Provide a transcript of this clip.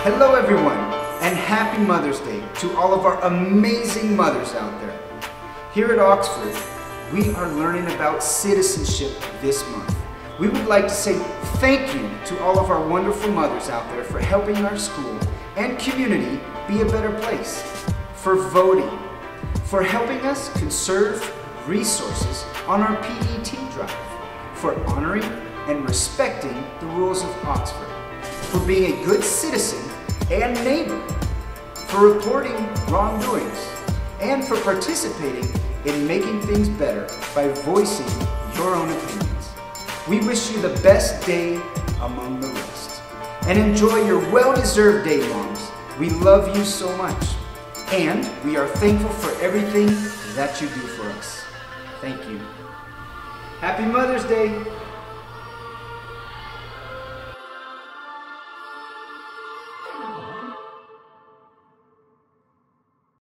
Hello everyone, and happy Mother's Day to all of our amazing mothers out there. Here at Oxford, we are learning about citizenship this month. We would like to say thank you to all of our wonderful mothers out there for helping our school and community be a better place, for voting, for helping us conserve resources on our PET drive, for honoring and respecting the rules of Oxford, for being a good citizen and neighbor, for reporting wrongdoings, and for participating in making things better by voicing your own opinions. We wish you the best day among the rest. And enjoy your well-deserved day, moms. We love you so much. And we are thankful for everything that you do for us. Thank you. Happy Mother's Day.